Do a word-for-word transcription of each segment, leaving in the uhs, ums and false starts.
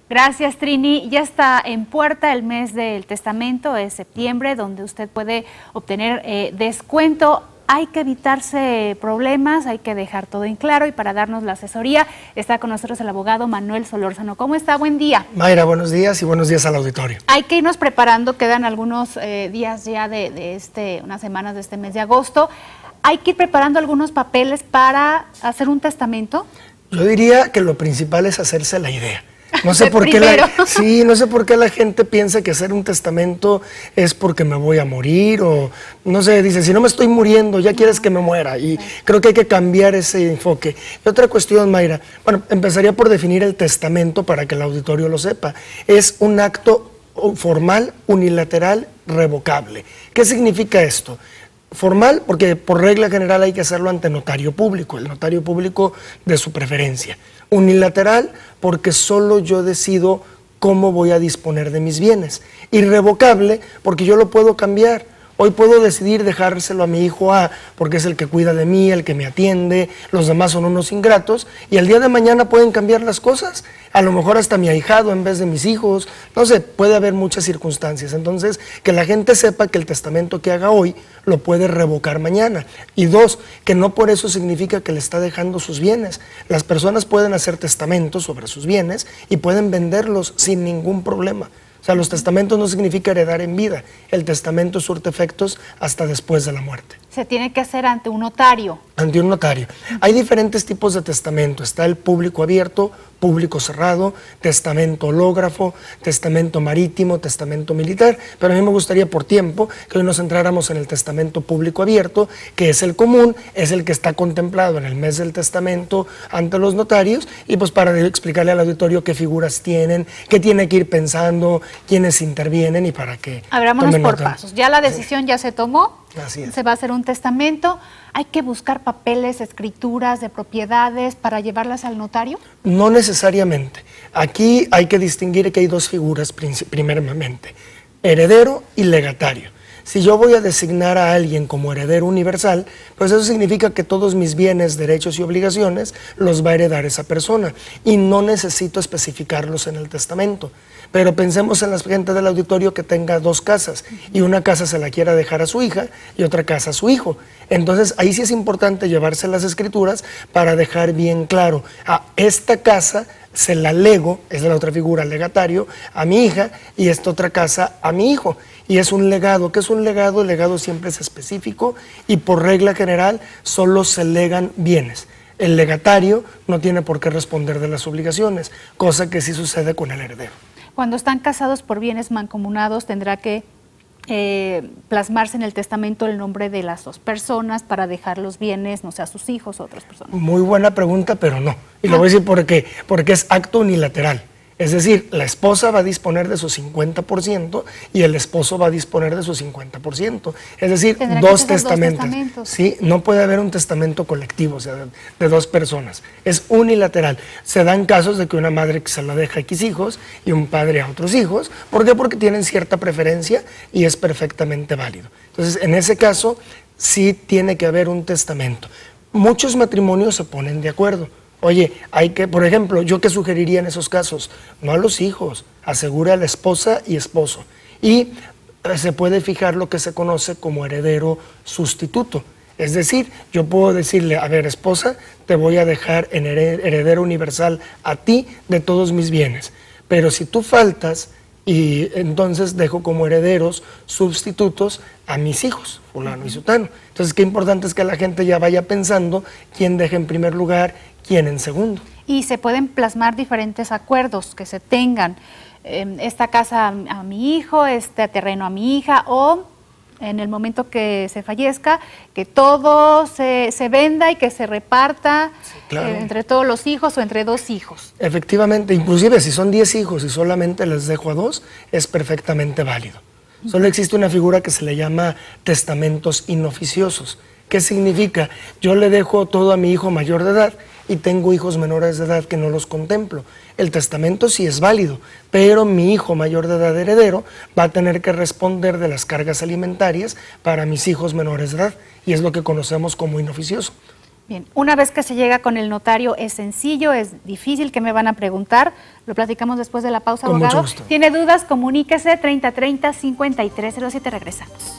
Gracias, Trini. Ya está en puerta el mes del testamento, es septiembre, donde usted puede obtener eh, descuento. Hay que evitarse problemas, hay que dejar todo en claro, y para darnos la asesoría está con nosotros el abogado Manuel Solórzano. ¿Cómo está? Buen día. Mayra, buenos días y buenos días al auditorio. Hay que irnos preparando, quedan algunos eh, días ya de, de este, unas semanas de este mes de agosto. Hay que ir preparando algunos papeles para hacer un testamento. Yo diría que lo principal es hacerse la idea. No sé por qué la, sí, no sé por qué la gente piensa que hacer un testamento es porque me voy a morir, o no sé, dice, si no me estoy muriendo, ya quieres que me muera, y creo que hay que cambiar ese enfoque. Y otra cuestión, Mayra, bueno, empezaría por definir el testamento para que el auditorio lo sepa. Es un acto formal, unilateral, revocable. ¿Qué significa esto? Formal, porque por regla general hay que hacerlo ante notario público, el notario público de su preferencia. Unilateral, porque solo yo decido cómo voy a disponer de mis bienes. Irrevocable, porque yo lo puedo cambiar. Hoy puedo decidir dejárselo a mi hijo A, porque es el que cuida de mí, el que me atiende, los demás son unos ingratos, y el día de mañana pueden cambiar las cosas. A lo mejor hasta mi ahijado en vez de mis hijos, no sé, puede haber muchas circunstancias. Entonces, que la gente sepa que el testamento que haga hoy lo puede revocar mañana. Y dos, que no por eso significa que le está dejando sus bienes. Las personas pueden hacer testamentos sobre sus bienes y pueden venderlos sin ningún problema. O sea, los testamentos no significa heredar en vida. El testamento surte efectos hasta después de la muerte. Se tiene que hacer ante un notario. Ante un notario. Hay diferentes tipos de testamento. Está el público abierto, público cerrado, testamento hológrafo, testamento marítimo, testamento militar. Pero a mí me gustaría, por tiempo, que hoy nos centráramos en el testamento público abierto, que es el común, es el que está contemplado en el mes del testamento ante los notarios, y pues para explicarle al auditorio qué figuras tienen, qué tiene que ir pensando, quiénes intervienen y para qué. Abrámonos por pasos. Ya la decisión ya se tomó. Así es. Se va a hacer un testamento. ¿Hay que buscar papeles, escrituras de propiedades para llevarlas al notario? No necesariamente. Aquí hay que distinguir que hay dos figuras primeramente, heredero y legatario. Si yo voy a designar a alguien como heredero universal, pues eso significa que todos mis bienes, derechos y obligaciones los va a heredar esa persona, y no necesito especificarlos en el testamento. Pero pensemos en la gente del auditorio que tenga dos casas, y una casa se la quiera dejar a su hija y otra casa a su hijo. Entonces ahí sí es importante llevarse las escrituras para dejar bien claro, a esta casa se la lego, es la otra figura, legatario, a mi hija, y esta otra casa a mi hijo. Y es un legado. ¿Qué es un legado? El legado siempre es específico y por regla general solo se legan bienes. El legatario no tiene por qué responder de las obligaciones, cosa que sí sucede con el heredero. Cuando están casados por bienes mancomunados, tendrá que eh, plasmarse en el testamento el nombre de las dos personas para dejar los bienes, no sé, a sus hijos o otras personas. Muy buena pregunta, pero no. Y ah. lo voy a decir por qué. Porque es acto unilateral. Es decir, la esposa va a disponer de su cincuenta por ciento y el esposo va a disponer de su cincuenta por ciento. Es decir, dos testamentos. dos testamentos. Sí, no puede haber un testamento colectivo, o sea, de, de dos personas. Es unilateral. Se dan casos de que una madre se la deja a X hijos y un padre a otros hijos. ¿Por qué? Porque tienen cierta preferencia y es perfectamente válido. Entonces, en ese caso, sí tiene que haber un testamento. Muchos matrimonios se ponen de acuerdo. Oye, hay que, por ejemplo, ¿yo qué sugeriría en esos casos? No a los hijos, asegura a la esposa y esposo. Y se puede fijar lo que se conoce como heredero sustituto. Es decir, yo puedo decirle, a ver, esposa, te voy a dejar en heredero universal a ti de todos mis bienes. Pero si tú faltas, y entonces dejo como herederos sustitutos a mis hijos, fulano y sutano. Entonces, qué importante es que la gente ya vaya pensando quién deja en primer lugar, quién en segundo. Y se pueden plasmar diferentes acuerdos que se tengan. Eh, esta casa a, a mi hijo, este terreno a mi hija, o en el momento que se fallezca, que todo se, se venda y que se reparta sí, claro. eh, entre todos los hijos o entre dos hijos. Efectivamente, inclusive si son diez hijos y solamente les dejo a dos, es perfectamente válido. Solo existe una figura que se le llama testamentos inoficiosos. ¿Qué significa? Yo le dejo todo a mi hijo mayor de edad y tengo hijos menores de edad que no los contemplo. El testamento sí es válido, pero mi hijo mayor de edad heredero va a tener que responder de las cargas alimentarias para mis hijos menores de edad, y es lo que conocemos como inoficioso. Bien, una vez que se llega con el notario, ¿es sencillo, es difícil? ¿Qué me van a preguntar? Lo platicamos después de la pausa, con abogado. Mucho gusto. ¿Tiene dudas? Comuníquese treinta treinta, cincuenta y tres cero siete, regresamos.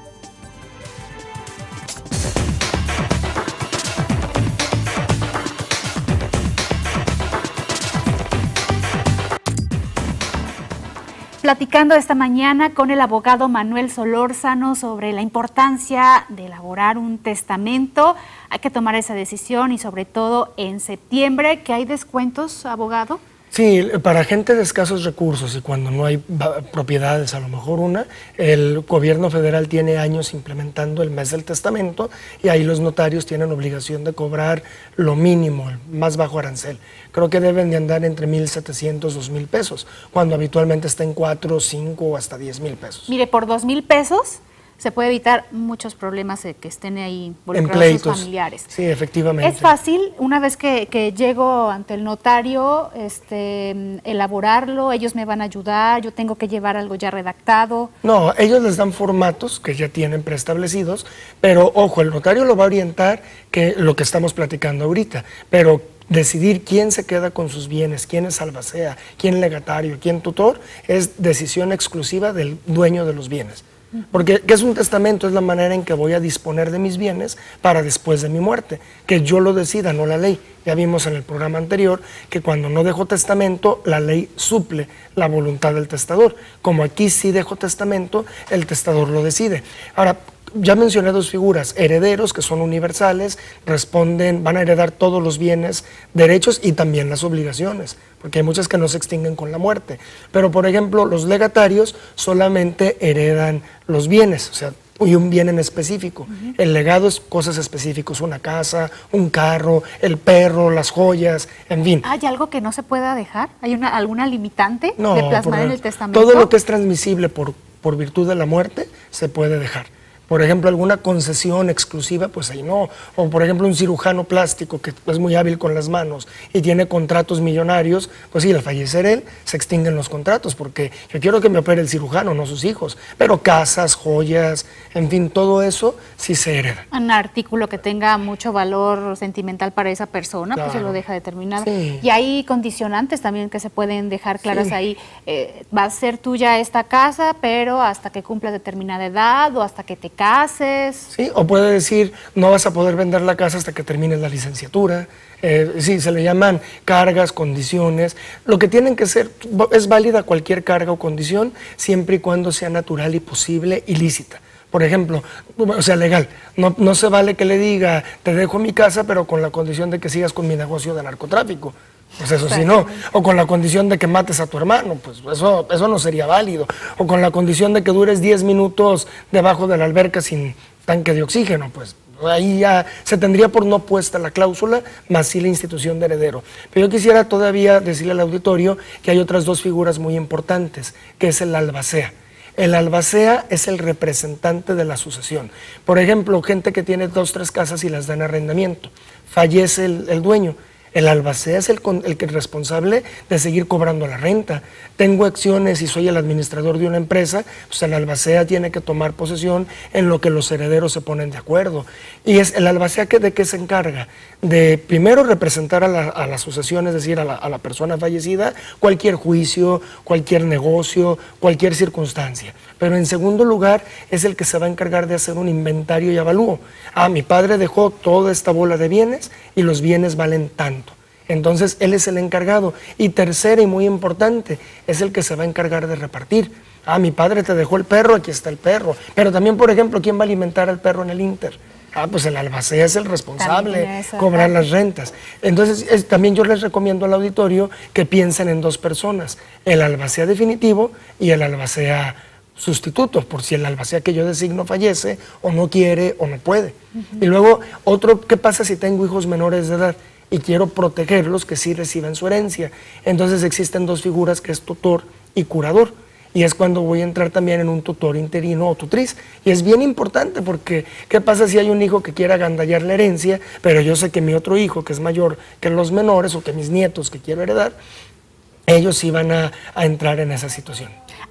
Platicando esta mañana con el abogado Manuel Solórzano sobre la importancia de elaborar un testamento. Hay que tomar esa decisión y sobre todo en septiembre, que hay descuentos, abogado. Sí, para gente de escasos recursos y cuando no hay propiedades, a lo mejor una, el gobierno federal tiene años implementando el mes del testamento y ahí los notarios tienen obligación de cobrar lo mínimo, el más bajo arancel. Creo que deben de andar entre mil setecientos, dos mil pesos, cuando habitualmente está en cuatro, cinco o hasta diez mil pesos. Mire, por dos mil pesos se puede evitar muchos problemas de que estén ahí involucrados sus familiares. Sí, efectivamente. Es fácil, una vez que, que llego ante el notario, este, elaborarlo, ellos me van a ayudar, yo tengo que llevar algo ya redactado. No, ellos les dan formatos que ya tienen preestablecidos, pero ojo, el notario lo va a orientar, que lo que estamos platicando ahorita, pero decidir quién se queda con sus bienes, quién es albacea, quién legatario, quién tutor, es decisión exclusiva del dueño de los bienes. Porque ¿qué es un testamento? Es la manera en que voy a disponer de mis bienes para después de mi muerte, que yo lo decida, no la ley. Ya vimos en el programa anterior que cuando no dejo testamento, la ley suple la voluntad del testador. Como aquí sí dejo testamento, el testador lo decide. Ahora, ya mencioné dos figuras, herederos que son universales, responden, van a heredar todos los bienes, derechos y también las obligaciones, porque hay muchas que no se extinguen con la muerte. Pero, por ejemplo, los legatarios solamente heredan los bienes, o sea, y un bien en específico. Uh-huh. El legado es cosas específicas, una casa, un carro, el perro, las joyas, en fin. ¿Hay algo que no se pueda dejar? ¿Hay una, alguna limitante no, de plasmar por, en el testamento? Todo lo que es transmisible por, por virtud de la muerte se puede dejar. Por ejemplo, alguna concesión exclusiva, pues ahí no. O por ejemplo, un cirujano plástico que es muy hábil con las manos y tiene contratos millonarios, pues sí, al fallecer él, se extinguen los contratos, porque yo quiero que me opere el cirujano, no sus hijos. Pero casas, joyas, en fin, todo eso sí se hereda. Un artículo que tenga mucho valor sentimental para esa persona, claro, pues se lo deja determinado. Sí. Y hay condicionantes también que se pueden dejar claras, sí, ahí. Eh, va a ser tuya esta casa, pero hasta que cumplas determinada edad o hasta que te cases. Sí, o puede decir, no vas a poder vender la casa hasta que termines la licenciatura. Eh, sí, se le llaman cargas, condiciones. Lo que tienen que ser, es válida cualquier carga o condición, siempre y cuando sea natural y posible y lícita. Por ejemplo, o sea, legal. No, no se vale que le diga, te dejo mi casa, pero con la condición de que sigas con mi negocio de narcotráfico. Pues eso sí no, o con la condición de que mates a tu hermano, pues eso, eso no sería válido, o con la condición de que dures diez minutos debajo de la alberca sin tanque de oxígeno, pues ahí ya se tendría por no puesta la cláusula, más sí la institución de heredero. Pero yo quisiera todavía decirle al auditorio que hay otras dos figuras muy importantes, que es el albacea. El albacea es el representante de la sucesión. Por ejemplo, gente que tiene dos, tres casas y las da en arrendamiento, fallece el, el dueño. El albacea es el, el, el responsable de seguir cobrando la renta. Tengo acciones y soy el administrador de una empresa, pues el albacea tiene que tomar posesión en lo que los herederos se ponen de acuerdo. Y es el albacea que de qué se encarga, de primero representar a la, a la sucesión, es decir, a la, a la persona fallecida, cualquier juicio, cualquier negocio, cualquier circunstancia. Pero en segundo lugar es el que se va a encargar de hacer un inventario y avalúo. Ah, mi padre dejó toda esta bola de bienes y los bienes valen tanto. Entonces él es el encargado. Y tercera y muy importante, es el que se va a encargar de repartir. Ah, mi padre te dejó el perro, aquí está el perro. Pero también, por ejemplo, ¿quién va a alimentar al perro en el Inter? Ah, pues el albacea es el responsable, cobrar las rentas. Entonces, es, también yo les recomiendo al auditorio que piensen en dos personas, el albacea definitivo y el albacea sustituto, por si el albacea que yo designo fallece o no quiere o no puede. Uh-huh. Y luego, otro, ¿qué pasa si tengo hijos menores de edad y quiero protegerlos que sí reciban su herencia? Entonces existen dos figuras que es tutor y curador. Y es cuando voy a entrar también en un tutor interino o tutriz. Y es bien importante porque, ¿qué pasa si hay un hijo que quiera agandallar la herencia, pero yo sé que mi otro hijo, que es mayor que los menores, o que mis nietos que quiero heredar, ellos sí van a, a entrar en esa situación?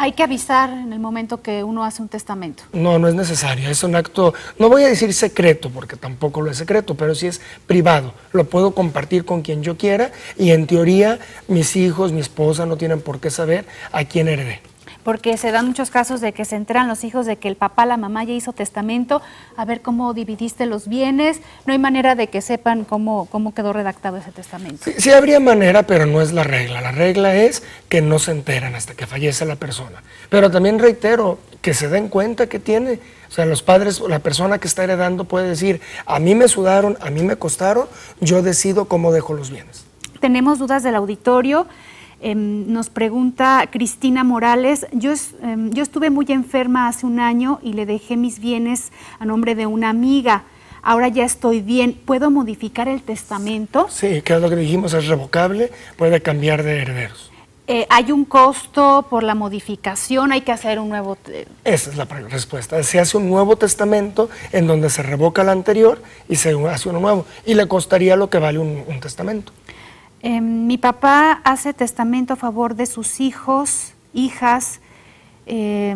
Hay que avisar en el momento que uno hace un testamento. No, no es necesario. Es un acto, no voy a decir secreto, porque tampoco lo es secreto, pero sí es privado. Lo puedo compartir con quien yo quiera y en teoría mis hijos, mi esposa no tienen por qué saber a quién heredé. Porque se dan muchos casos de que se enteran los hijos de que el papá, la mamá ya hizo testamento, a ver cómo dividiste los bienes, no hay manera de que sepan cómo, cómo quedó redactado ese testamento. Sí, sí habría manera, pero no es la regla. La regla es que no se enteran hasta que fallece la persona. Pero también reitero, que se den cuenta que tiene, o sea, los padres, la persona que está heredando puede decir, a mí me sudaron, a mí me costaron, yo decido cómo dejo los bienes. Tenemos dudas del auditorio. Eh, nos pregunta Cristina Morales, yo, es, eh, yo estuve muy enferma hace un año y le dejé mis bienes a nombre de una amiga, ahora ya estoy bien, ¿puedo modificar el testamento? Sí, que es lo que dijimos, es revocable, puede cambiar de herederos. Eh, ¿Hay un costo por la modificación? ¿Hay que hacer un nuevo...? Esa es la respuesta, se hace un nuevo testamento en donde se revoca el anterior y se hace uno nuevo, y le costaría lo que vale un, un testamento. Eh, mi papá hace testamento a favor de sus hijos, hijas, eh,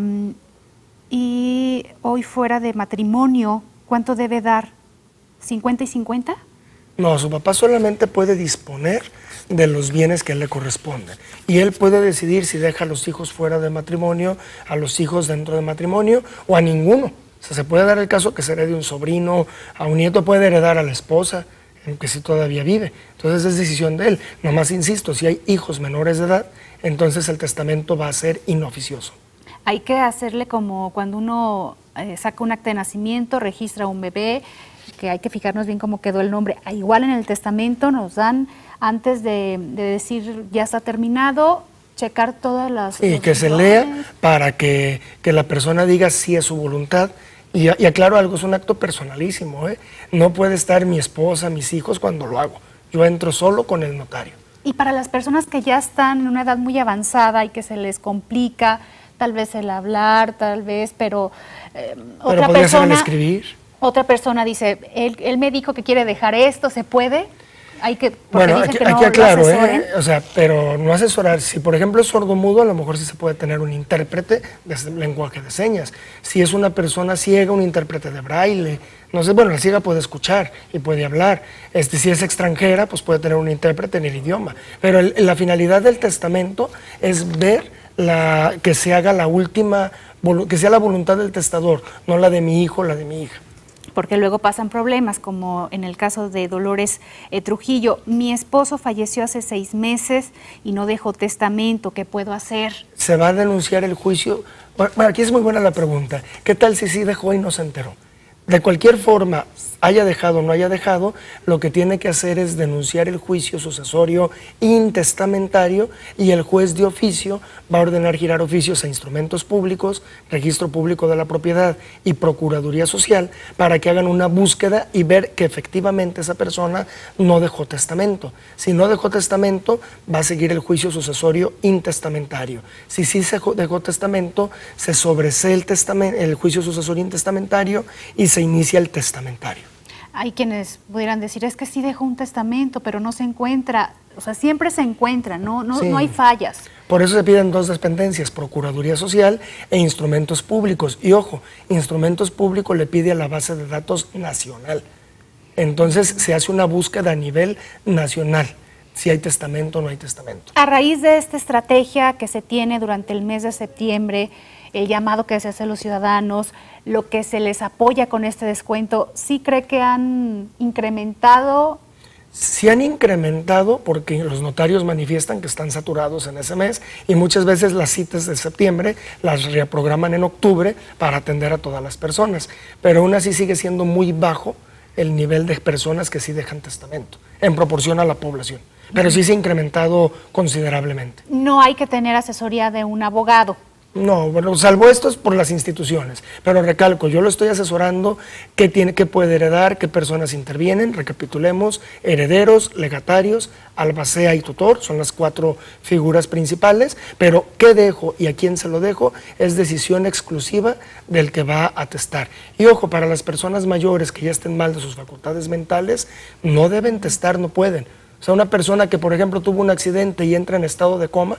y hoy fuera de matrimonio, ¿cuánto debe dar? ¿cincuenta y cincuenta? No, su papá solamente puede disponer de los bienes que le corresponden. Y él puede decidir si deja a los hijos fuera de matrimonio, a los hijos dentro de matrimonio o a ninguno. O sea, se puede dar el caso que se herede un sobrino, a un nieto puede heredar a la esposa, que si todavía vive. Entonces es decisión de él. Nomás insisto, si hay hijos menores de edad, entonces el testamento va a ser inoficioso. Hay que hacerle como cuando uno eh, saca un acta de nacimiento, registra un bebé, que hay que fijarnos bien cómo quedó el nombre. Igual en el testamento nos dan, antes de, de decir ya está terminado, checar todas las... Y que se lea para que, que la persona diga si es su voluntad. Y, y aclaro algo, es un acto personalísimo, ¿eh? No puede estar mi esposa, mis hijos cuando lo hago. Yo entro solo con el notario. Y para las personas que ya están en una edad muy avanzada y que se les complica, tal vez el hablar, tal vez, pero eh, pero otra podría persona... ser el escribir. Otra persona dice, él, él me dijo que quiere dejar esto, ¿se puede? Hay que, bueno, aquí, que no aquí aclaro, ¿eh? O sea, pero no asesorar. Si por ejemplo es sordomudo, a lo mejor sí se puede tener un intérprete de lenguaje de señas. Si es una persona ciega, un intérprete de braille. No sé, bueno, la ciega puede escuchar y puede hablar. Este, si es extranjera, pues puede tener un intérprete en el idioma. Pero el, la finalidad del testamento es ver la, que se haga la última, que sea la voluntad del testador, no la de mi hijo, la de mi hija. Porque luego pasan problemas, como en el caso de Dolores eh, Trujillo. Mi esposo falleció hace seis meses y no dejó testamento, ¿qué puedo hacer? Se va a denunciar el juicio. Bueno, aquí es muy buena la pregunta. ¿Qué tal si sí dejó y no se enteró? De cualquier forma, haya dejado o no haya dejado, lo que tiene que hacer es denunciar el juicio sucesorio intestamentario y el juez de oficio va a ordenar girar oficios a instrumentos públicos, registro público de la propiedad y procuraduría social para que hagan una búsqueda y ver que efectivamente esa persona no dejó testamento. Si no dejó testamento, va a seguir el juicio sucesorio intestamentario. Si sí se dejó testamento, se sobresee el, testamento, el juicio sucesorio intestamentario y se inicia el testamentario. Hay quienes pudieran decir, es que sí dejó un testamento, pero no se encuentra. O sea, siempre se encuentra, no, no, sí. no hay fallas. Por eso se piden dos dependencias, Procuraduría Social e Instrumentos Públicos. Y ojo, Instrumentos Públicos le pide a la base de datos nacional. Entonces se hace una búsqueda a nivel nacional, si hay testamento o no hay testamento. A raíz de esta estrategia que se tiene durante el mes de septiembre, el llamado que se hace a los ciudadanos, lo que se les apoya con este descuento, ¿sí cree que han incrementado? Sí han incrementado porque los notarios manifiestan que están saturados en ese mes y muchas veces las citas de septiembre las reprograman en octubre para atender a todas las personas, pero aún así sigue siendo muy bajo el nivel de personas que sí dejan testamento en proporción a la población, pero sí se ha incrementado considerablemente. No hay que tener asesoría de un abogado. No, bueno, salvo esto es por las instituciones, pero recalco, yo lo estoy asesorando qué tiene, qué puede heredar, qué personas intervienen, recapitulemos, herederos, legatarios, albacea y tutor, son las cuatro figuras principales, pero qué dejo y a quién se lo dejo es decisión exclusiva del que va a testar. Y ojo, para las personas mayores que ya estén mal de sus facultades mentales, no deben testar, no pueden. O sea, una persona que por ejemplo tuvo un accidente y entra en estado de coma,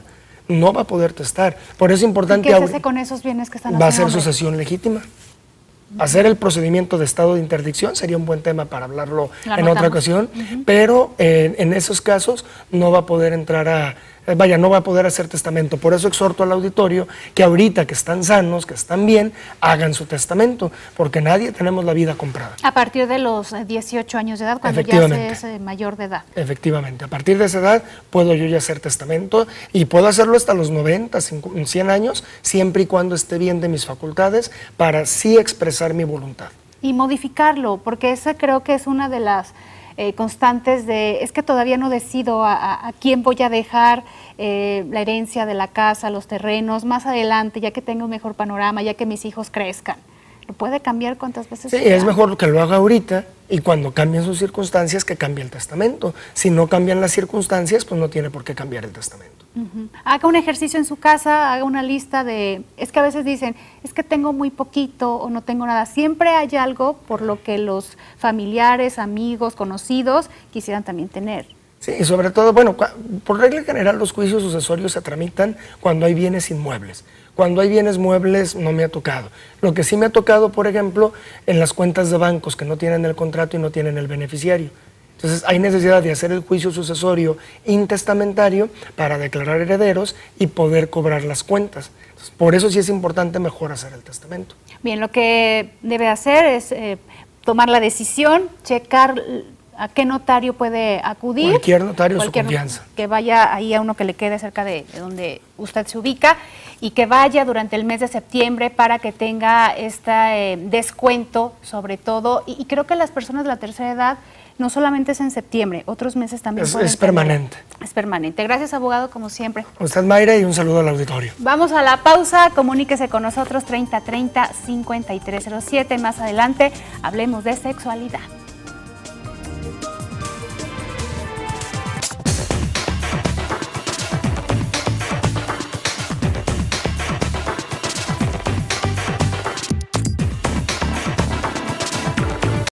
no va a poder testar. Por eso es importante... ¿Y qué se hace con esos bienes que están a Va a su ser nombre? sucesión legítima. Hacer el procedimiento de estado de interdicción sería un buen tema para hablarlo en otra ocasión, uh-huh. pero eh, en esos casos no va a poder entrar a, eh, vaya, no va a poder hacer testamento. Por eso exhorto al auditorio que ahorita que están sanos, que están bien, hagan su testamento, porque nadie tenemos la vida comprada. A partir de los dieciocho años de edad, cuando ya se es eh, mayor de edad. Efectivamente, a partir de esa edad puedo yo ya hacer testamento y puedo hacerlo hasta los noventa, cien años, siempre y cuando esté bien de mis facultades para sí expresar mi voluntad. Y modificarlo, porque esa creo que es una de las eh, constantes de, es que todavía no decido a, a, a quién voy a dejar eh, la herencia de la casa, los terrenos, más adelante, ya que tenga un mejor panorama, ya que mis hijos crezcan. ¿Lo puede cambiar cuántas veces? Sí, es mejor que lo haga ahorita y cuando cambien sus circunstancias que cambie el testamento. Si no cambian las circunstancias, pues no tiene por qué cambiar el testamento. Uh-huh. Haga un ejercicio en su casa, haga una lista de... Es que a veces dicen, es que tengo muy poquito o no tengo nada. Siempre hay algo por lo que los familiares, amigos, conocidos quisieran también tener. Sí, y sobre todo, bueno, por regla general los juicios sucesorios se tramitan cuando hay bienes inmuebles. Cuando hay bienes muebles no me ha tocado. Lo que sí me ha tocado, por ejemplo, en las cuentas de bancos que no tienen el contrato y no tienen el beneficiario. Entonces hay necesidad de hacer el juicio sucesorio intestamentario para declarar herederos y poder cobrar las cuentas. Entonces, por eso sí es importante mejor hacer el testamento. Bien, lo que debe hacer es eh, tomar la decisión, checar a qué notario puede acudir. Cualquier notario de su Cualquier confianza. Que vaya ahí a uno que le quede cerca de, de donde usted se ubica y que vaya durante el mes de septiembre para que tenga este eh, descuento sobre todo. Y, y creo que las personas de la tercera edad no solamente es en septiembre, otros meses también es, pueden es permanente. Tener. Es permanente. Gracias, abogado, como siempre. Usted, Mayra, y un saludo al auditorio. Vamos a la pausa, comuníquese con nosotros treinta treinta cincuenta y tres cero siete. Más adelante hablemos de sexualidad.